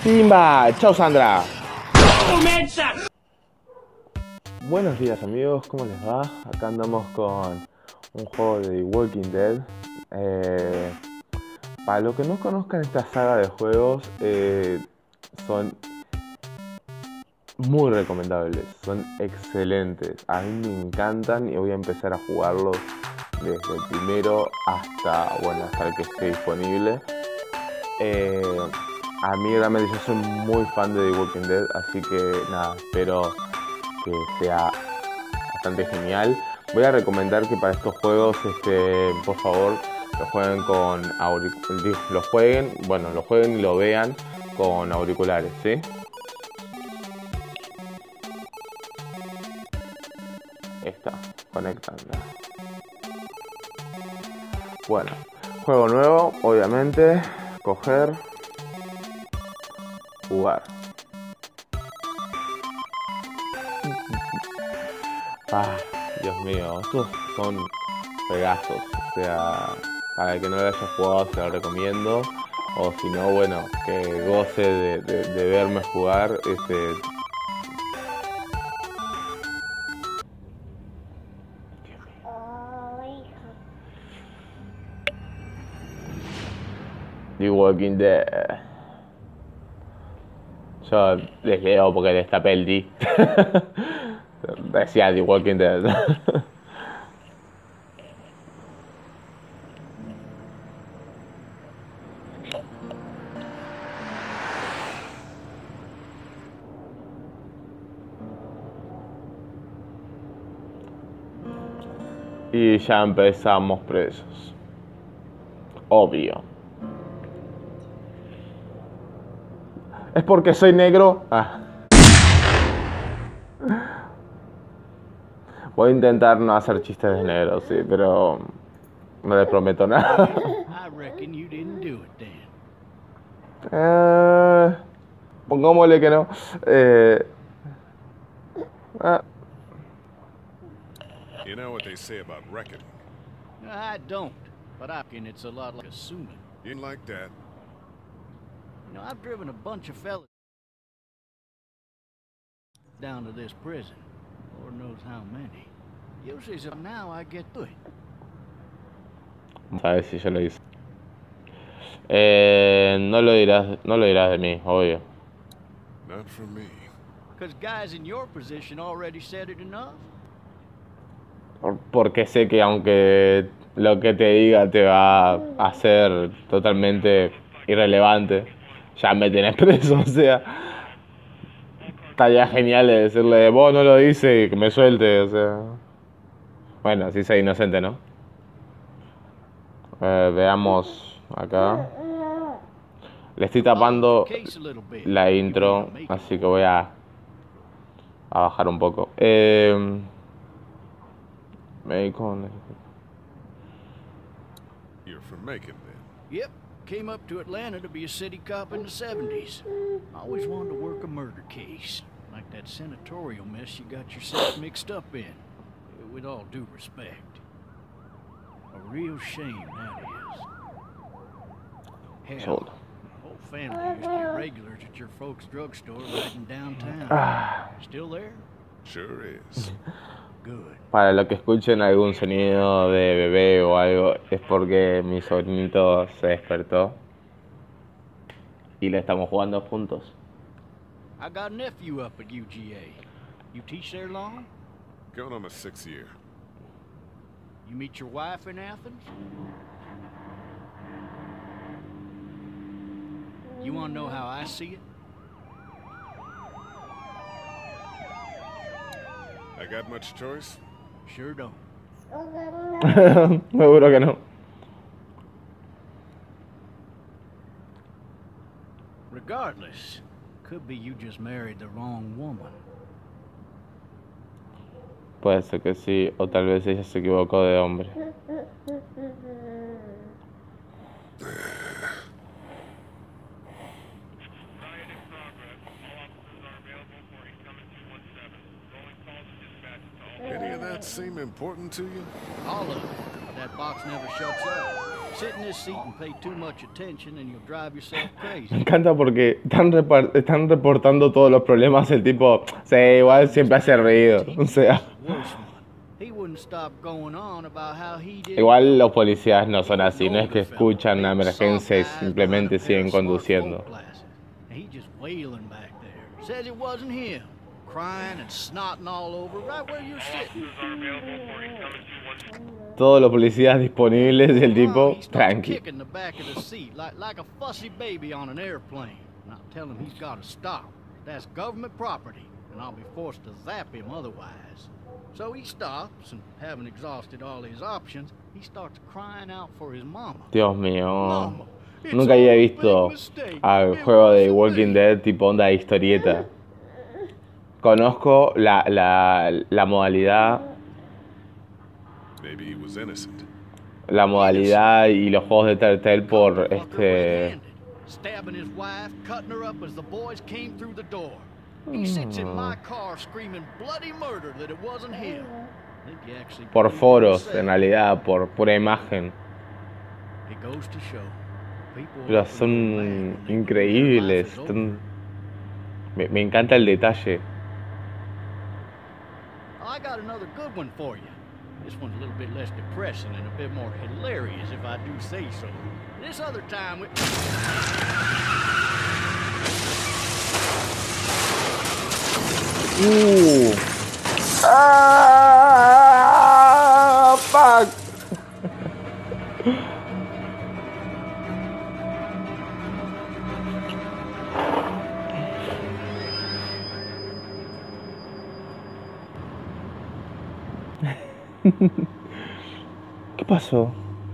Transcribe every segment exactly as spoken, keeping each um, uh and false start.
Simba, chao Sandra. Buenos días amigos, ¿cómo les va? Acá andamos con un juego de The Walking Dead. Eh, para los que no conozcan esta saga de juegos, eh, son muy recomendables, son excelentes. A mí me encantan y voy a empezar a jugarlos desde el primero hasta, bueno, hasta el que esté disponible. Eh, a mí realmente yo soy muy fan de The Walking Dead, así que nada, espero que sea bastante genial. Voy a recomendar que para estos juegos, este, por favor, lo jueguen con auriculares, lo jueguen, bueno, lo jueguen y lo vean con auriculares, ¿sí? Está, conectando. Bueno, juego nuevo, obviamente, coger, jugar. Ah, Dios mío, estos son juegazos, o sea, para el que no lo haya jugado se lo recomiendo, o si no, bueno, que goce de, de, de verme jugar, este... The Walking Dead. Yo les leo porque destapé el D. Decía The Walking Dead. Y ya empezamos presos. Obvio. ¿Es porque soy negro? Ah. Voy a intentar no hacer chistes de negro, sí, pero no les prometo nada. eh, pongámosle que no. Eh, ah. You know what they say about reckoning? I don't, but I reckon it's a lot like assuming. You ain't like that. You know, I've driven a bunch of fellas down to this prison. Lord knows how many. Usually so now I get to it. Sabes si yo lo hice. Eh, no lo dirás, no lo dirás de mí, obvio. Not for me. Because guys in your position already said it enough. Porque sé que aunque lo que te diga te va a hacer totalmente irrelevante, ya me tenés preso, o sea, estaría genial de decirle, vos no lo dices y que me suelte, o sea, bueno, así soy inocente, ¿no? Eh, veamos acá. Le estoy tapando la intro, así que voy a, a bajar un poco. Eh, Macon. You're from Macon, then? Yep. Came up to Atlanta to be a city cop in the seventies. Always wanted to work a murder case. Like that senatorial mess you got yourself mixed up in. With all due respect. A real shame, that is. Hell, whole family used to be regulars at your folks' drugstore right in downtown. Still there? Sure is. Good. Para lo que escuchen algún sonido de bebé o algo, es porque mi sobrinito se despertó y le estamos jugando juntos. I got a nephew up at U G A. You teach there long? Going on my sixth year. You meet your wife in Athens? You want to know how I see it? I got much choice? Sure don't. Seguro que no. Regardless, could be you just married the wrong woman. Puede ser que sí, o tal vez ella se equivocó de hombre. Any of that seem important to you? All of it. That box never shuts up. Sit in this seat and pay too much attention and you'll drive yourself Me crazy. encanta porque están, repar- están reportando todos los problemas. El tipo, sí, igual siempre hace ruido. O sea, Worse one. He wouldn't stop going on about how he did. igual los policías no son así. No es que escuchan una emergencia y simplemente siguen conduciendo. He just wailing back there. Says it wasn't him. Crying and snotting all over right where you're sitting. Todos los policías disponibles y el tipo, He starts tranqui. kicking the back of the seat like, like a fussy baby on an airplane. And I'll tell him he's got to stop. That's government property, and I'll be forced to zap him otherwise. So he stops, and having exhausted all his options, he starts crying out for his mama. Dios mío. Mama, it's Nunca all había a big visto mistake. al It juego de wasn't Walking me." Dead tipo onda de historieta. Conozco la, la, la modalidad, Maybe he was innocent. la modalidad y los juegos de Telltale por Fucker este red-handed, stabbing his wife, cutting her up as the boys came through the door. He sits in my car screaming bloody murder that it wasn't him. I think he actually por believed what he foros, said. en realidad, por pura imagen. It goes to show. People Pero often go son mad when they know their increíbles. life is over. Son- Me, me encanta el detalle. I got another good one for you. This one's a little bit less depressing and a bit more hilarious, if I do say so. This other time we... Uh. Ah, fuck. ¿Qué pasó?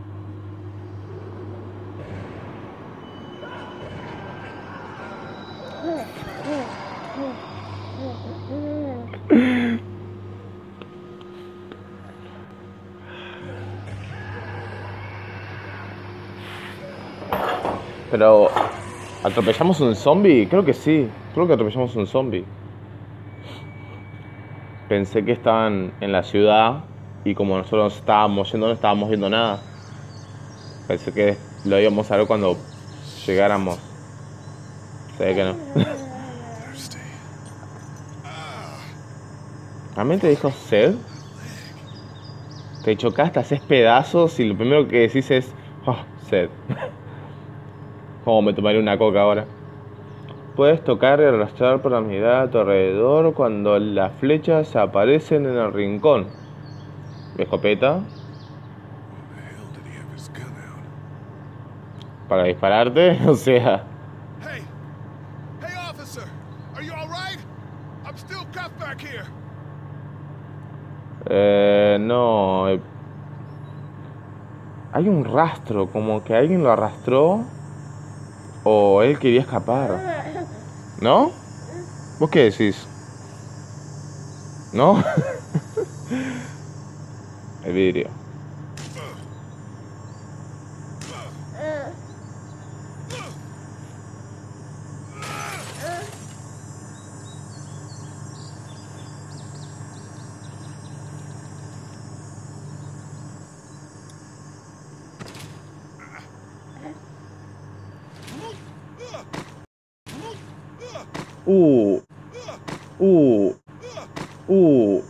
Pero, ¿atropellamos un zombie? Creo que sí. Creo que atropellamos un zombie. Pensé que estaban en la ciudad y como nosotros estábamos yendo, no estábamos viendo nada. Pensé que lo íbamos a ver cuando llegáramos. Se ve que no. Thirsty. ¿Realmente dijo sed? Te chocaste, haces pedazos y lo primero que decís es oh, sed. ¿Cómo me tomaré una coca ahora? Puedes tocar y arrastrar para mirar a tu alrededor cuando las flechas aparecen en el rincón. Escopeta Why the hell did he have his gun out? para dispararte, o sea. Hey! Hey, officer! Are you alright? I'm still cuffed back here. Eh, no. eh, Hay un rastro, como que alguien lo arrastró o él quería escapar. ¿No? ¿Vos qué decís? ¿No? El vidrio. Uh. Uh. Uh.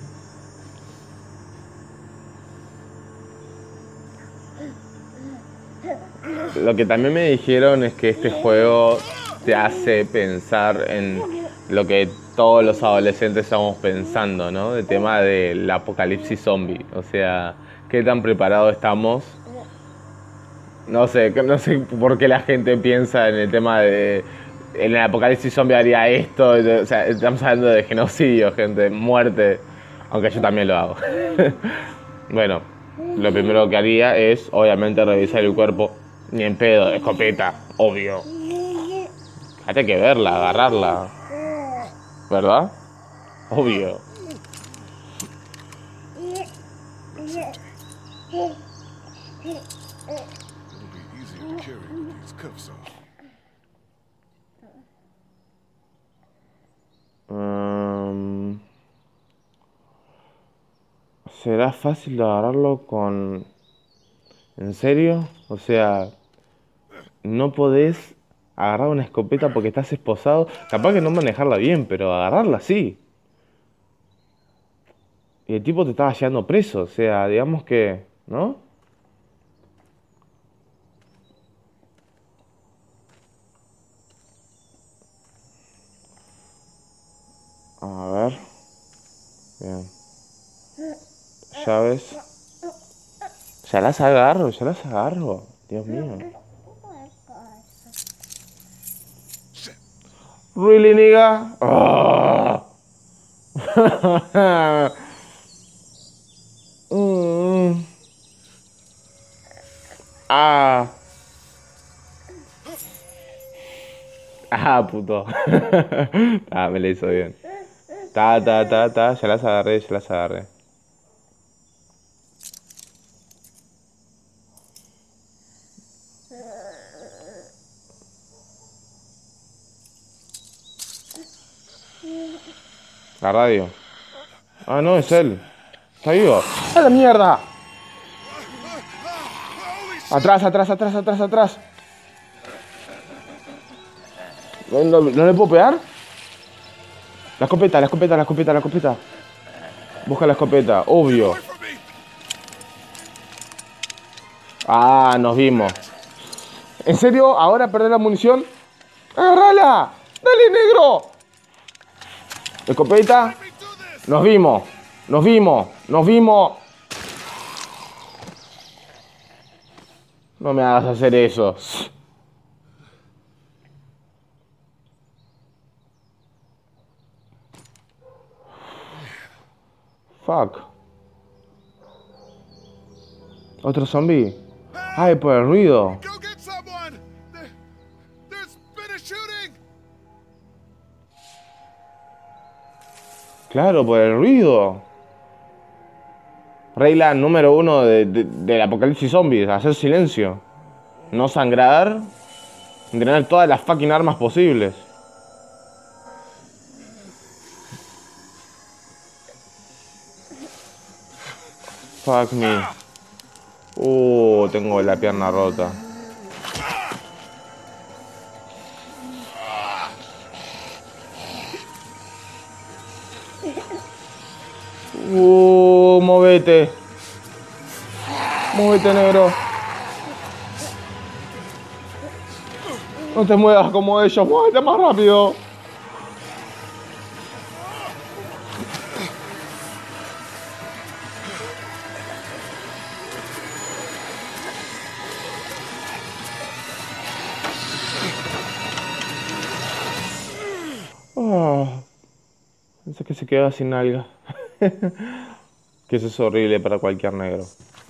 Lo que también me dijeron es que este juego te hace pensar en lo que todos los adolescentes estamos pensando, ¿no? El tema del apocalipsis zombie. O sea, ¿qué tan preparados estamos? No sé, no sé por qué la gente piensa en el tema de... En el apocalipsis zombie haría esto. O sea, estamos hablando de genocidio, gente, muerte. Aunque yo también lo hago. Bueno, lo primero que haría es, obviamente, revisar el cuerpo. Ni en pedo, escopeta, obvio. Hay que verla, agarrarla. ¿Verdad? Obvio. It'll be easier to carry with these cuffs off. Um, ¿será fácil de agarrarlo con ¿En serio? O sea, no podés agarrar una escopeta porque estás esposado. Capaz que no manejarla bien, pero agarrarla sí. Y el tipo te estaba llevando preso, o sea, digamos que, ¿no? A ver. Bien. Llaves. Ya las agarro, ya las agarro. Dios mío. Really, nigga? Oh. Mm. Ah. Ah, puto. Ah, me la hizo bien. Ta, ta, ta, ta. Ya las agarré, ya las agarré. La radio. Ah, no, es él. Está vivo. ¡A la mierda! Atrás, atrás, atrás, atrás, atrás. ¿No, no, no le puedo pegar? La escopeta, la escopeta, la escopeta, la escopeta. Busca la escopeta, obvio. Ah, nos vimos. ¿En serio? ¿Ahora perder la munición? ¡Agárrala! ¡Dale, negro! Escopeta. Nos vimos. Nos vimos. Nos vimos. No me hagas hacer eso. Fuck. ¿Otro zombie? Ay, por el ruido. Claro, por el ruido. Regla número uno de, de, del apocalipsis zombies. Hacer silencio. No sangrar. Entrenar todas las fucking armas posibles. Fuck me. Uh, tengo la pierna rota. Uh, movete. Movete, negro. No te muevas como ellos, muévete más rápido. Oh, pensé que se quedaba sin alga. Que eso es horrible para cualquier negro.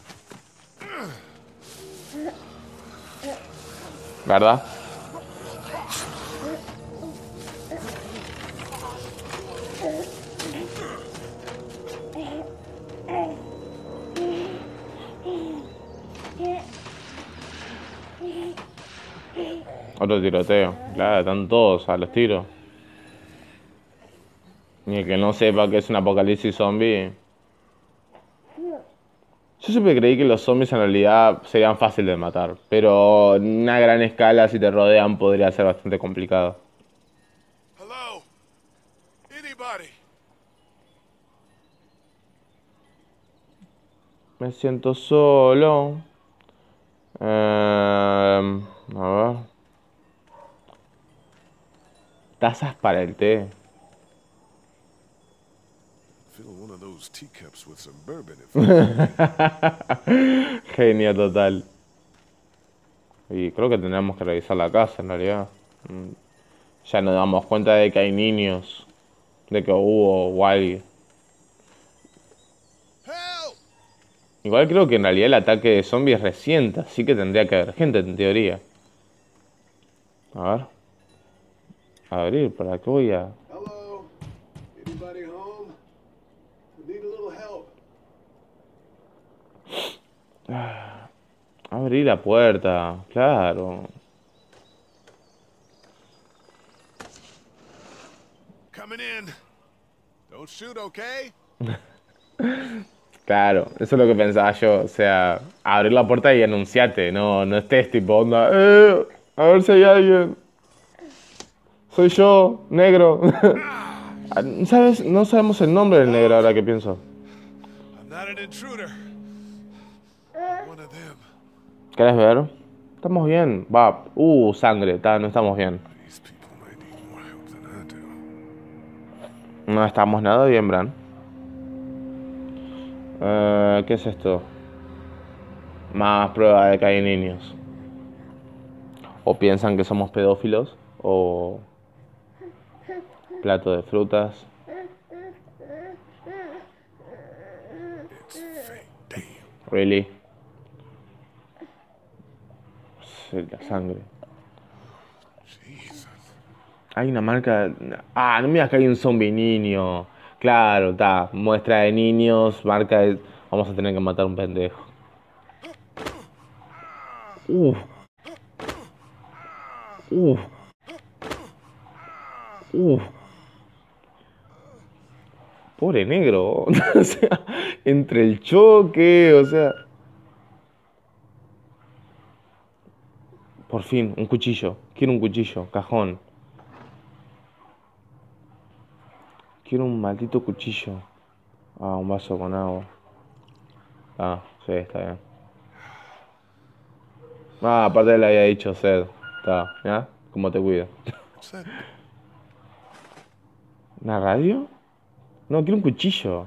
¿Verdad? Otro tiroteo. Claro, están todos a los tiros. Ni el que no sepa que es un apocalipsis zombie. Yo siempre creí que los zombies en realidad serían fáciles de matar. Pero en una gran escala, si te rodean, podría ser bastante complicado. Hello? Anybody? Me siento solo. Eh, a ver. Tazas para el té. Genio total. Y creo que tendríamos que revisar la casa en realidad. Ya nos damos cuenta de que hay niños. De que hubo o alguien. Igual creo que en realidad el ataque de zombies es reciente, así que tendría que haber gente en teoría. A ver. Abrir, ¿para qué voy a...? Hello? Anybody home? I need a little help. Abrir la puerta, claro. Coming in. Don't shoot, okay? Claro, eso es lo que pensaba yo. O sea, abrir la puerta y anunciarte. No, no estés tipo onda. Eh, a ver si hay alguien. Soy yo, negro. ¿Sabes? No sabemos el nombre del negro ahora que pienso. I'm not an intruder. I'm one of them. ¿Querés ver? Estamos bien. Va. Uh, sangre. Ta, no estamos bien. These people might need more help than I do. No estamos nada bien, Bran. Eh, ¿Qué es esto? Más prueba de que hay niños. O piensan que somos pedófilos. O... plato de frutas. It's fake. Damn. Really. Sí, la sangre. Jesus. Hay una marca... Ah, no me digas que hay un zombie niño. Claro, está. Muestra de niños, marca de... Vamos a tener que matar a un pendejo. Uf. Uf. Uf. Pobre negro. O sea, entre el choque, o sea... Por fin, un cuchillo. Quiero un cuchillo, cajón. Quiero un maldito cuchillo. Ah, un vaso con agua. Ah, sí, está bien. Ah, aparte le había dicho sed. Está, ¿ya? ¿Cómo te cuido? What's that? ¿Una radio? No, quiero un cuchillo.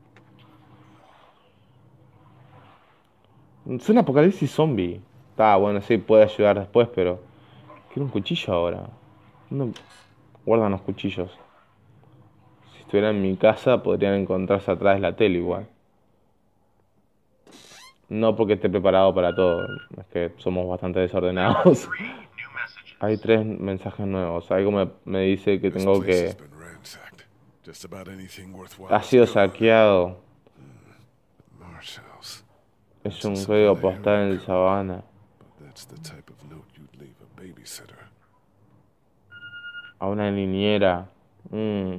Es un apocalipsis zombie. Está, bueno, sí, puede ayudar después, pero... Quiero un cuchillo ahora. ¿Dónde guardan los cuchillos? Si estuviera en mi casa, podrían encontrarse atrás de la tele igual. No porque esté preparado para todo, es que somos bastante desordenados. Hay tres mensajes nuevos. Algo me, me dice que This tengo place que... has been ransacked. Just about anything worthwhile Ha is sido gone. saqueado. Marsh House. Es un código postal en Sabana. But that's the type of note you'd leave a babysitter. A una niñera. Mm.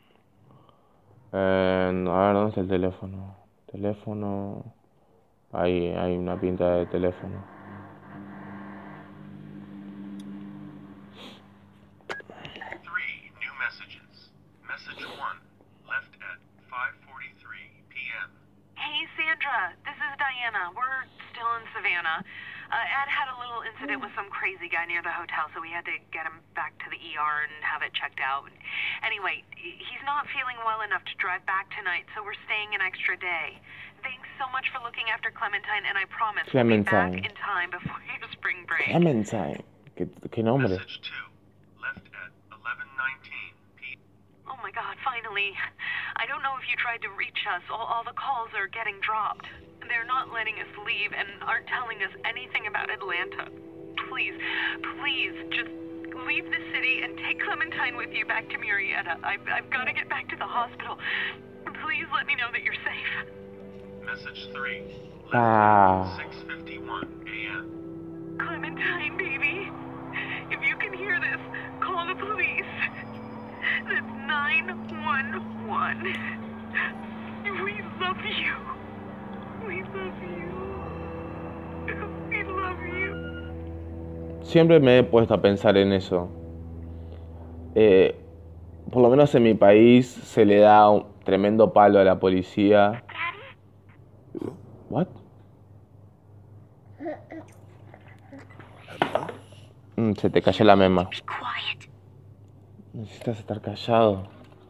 Eh, a ver, ¿dónde está el teléfono? Teléfono... Ahí hay una pinta de teléfono. Three new messages. Message one, left at five forty-three p m Hey, Sandra. This is Diana. We're still in Savannah. Uh, Ed had a little incident with some crazy guy near the hotel, so we had to get him back to the E R and have it checked out. Anyway, he's not feeling well enough to drive back tonight, so we're staying an extra day. Thanks so much for looking after Clementine, and I promise we'll be back Clementine. in time before your spring break. Clementine. ¿Qué, qué nombre? Message two, left at eleven nineteen p m Oh my God, finally. I don't know if you tried to reach us. All, all the calls are getting dropped. They're not letting us leave and aren't telling us anything about Atlanta. Please, please, just leave the city and take Clementine with you back to Murrieta. I've, I've got to get back to the hospital. Please let me know that you're safe. Message three, left Ah. at six fifty-one a m Clementine, baby. If you can hear this, call the police. That's nine one one. We love you. We love you. We love you. Siempre me he puesto a pensar en eso. Eh, por lo menos en mi país se le da un tremendo palo a la policía. What? Mm, se te cayó la mema. Be quiet. Necesitas estar callado.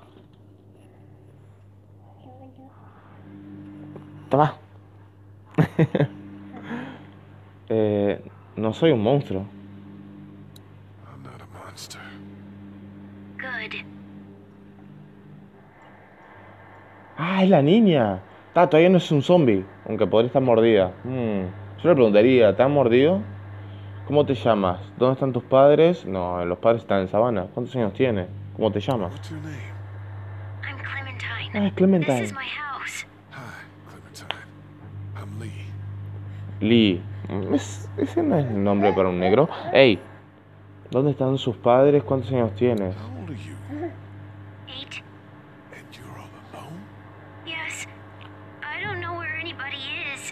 Toma. eh, no soy un monstruo. I'm not a monster. Good. Ah, es la niña. Ah, todavía no es un zombie, aunque podría estar mordida. Mm, Yo le preguntaría, ¿te han mordido? ¿Cómo te llamas? ¿Dónde están tus padres? No, los padres están en Sabana. ¿Cuántos años tienes? ¿Cómo te llamas? What's your name? I'm Clementine. Ah, es Clementine. This is my house. Hi, Clementine. I'm Lee. Lee. Mm, es- ese no es el nombre para un negro. Ey, ¿dónde están sus padres? ¿Cuántos años tienes? How old are you? Eight. And you're all alone? Yes. I don't know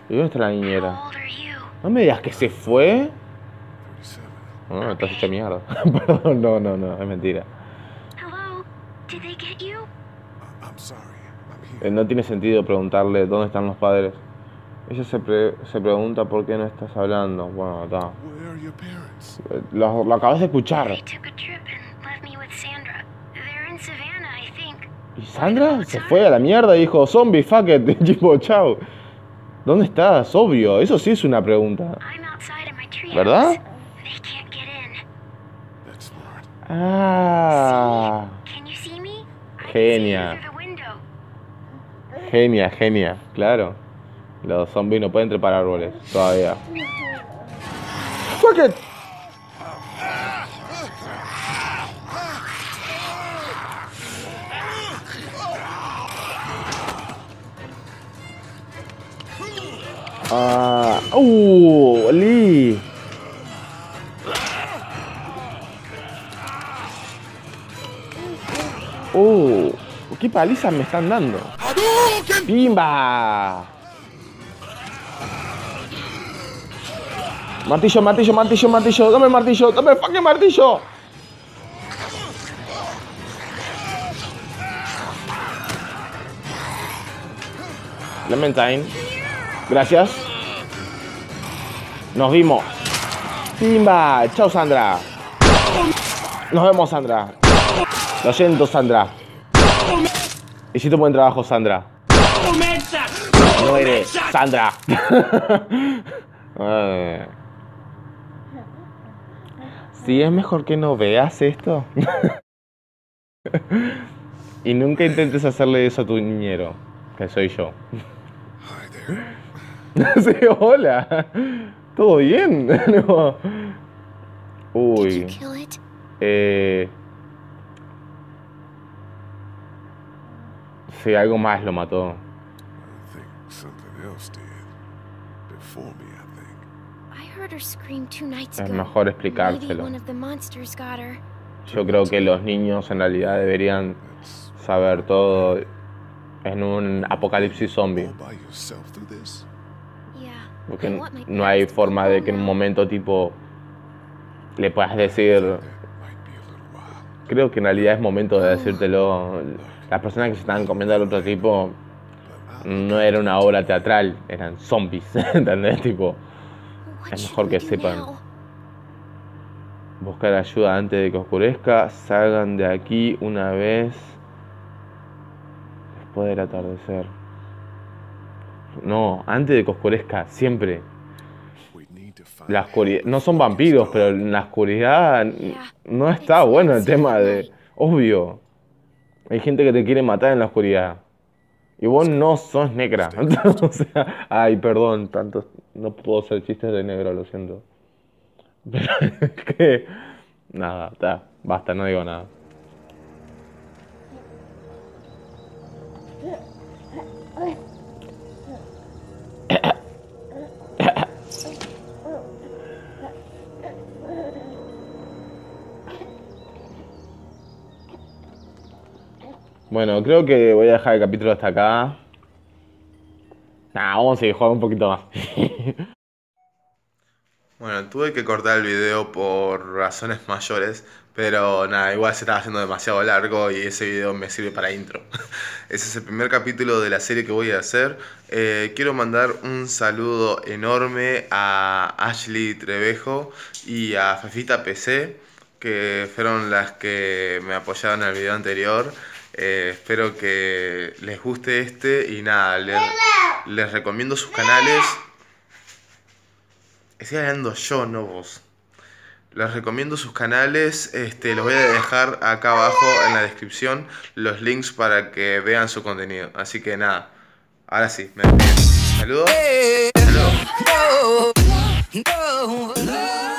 ¿Y dónde está la niñera? How old are you? No me digas que se fue. thirty-seven. No, estás hecha mierda. Perdón, no, no, no, es mentira. Hello? Did they get you? Uh, I'm sorry. I'm Eh, here. No tiene sentido preguntarle dónde están los padres. Ella se, pre- se pregunta por qué no estás hablando. Bueno, está. Where are your parents? Eh, Lo, lo acabas de escuchar. They took a trip and left me with Sandra. They're in Savannah, I think. ¿Y Sandra? Se fue a la mierda y dijo, zombie, fuck it, tipo, chao. ¿Dónde estás? Obvio, eso sí es una pregunta. I'm outside in my treehouse. ¿Verdad? They can't get in. That's smart. Ah, Can you see me? I can see Genia. you through the window. genia, genia, claro. Los zombies no pueden trepar árboles todavía. Fuck it. Ah, uh, Lee. Uh, qué palizas me están dando. ¡Pimba! Martillo, martillo, martillo, martillo. Dame el martillo, dame el fucking martillo. Clementine. Gracias. Nos vimos. Pimba. Chao, Sandra. Nos vemos, Sandra. Lo siento, Sandra. Hiciste un buen trabajo, Sandra. No eres Sandra. Ay. Sí, es mejor que no veas esto. Y nunca intentes hacerle eso a tu niñero, que soy yo. Hi there. Sí, hola. ¿Todo bien? No. Did you Uy. kill it? Eh... Sí, algo más lo mató. I think something else did. Before me, I think. I heard her scream two nights Es ago. mejor Maybe explicárselo. one of the monsters got her. Yo creo que los niños en realidad deberían That's saber todo en un apocalipsis zombie. all by yourself through this. Yeah. Porque I want my no hay parents to forma go de home que en un now. momento tipo le puedas decir. That might be a little while. Creo que en realidad es momento de decírtelo. Las personas que se estaban comiendo al otro tipo no era una obra teatral, eran zombies, ¿entendés? Tipo, What es should mejor we que do sepan. now? Buscar ayuda antes de que oscurezca. Salgan de aquí una vez después del atardecer. No, antes de que oscurezca, siempre. We need to find La oscuridad, no son vampiros, pero en la oscuridad no está bueno el tema de... Obvio. Hay gente que te quiere matar en la oscuridad. Y vos no sos negra. O sea, ay, perdón, tanto... No puedo hacer chistes de negro, lo siento. Pero es que... Nada, está, basta, no digo nada. Bueno, creo que voy a dejar el capítulo hasta acá. Nah, vamos a seguir jugando un poquito más. Bueno, tuve que cortar el video por razones mayores, pero nada, igual se estaba haciendo demasiado largo y ese video me sirve para intro. Ese es el primer capítulo de la serie que voy a hacer. Eh, quiero mandar un saludo enorme a Ashley Trevejo y a Fefita P C, que fueron las que me apoyaron en el video anterior. Eh, espero que les guste este y nada, les, les recomiendo sus canales. Estoy hablando yo, no vos. Les recomiendo sus canales, este, los voy a dejar acá abajo en la descripción los links para que vean su contenido. Así que nada, ahora sí, me despido. Saludos. Saludos. No, no.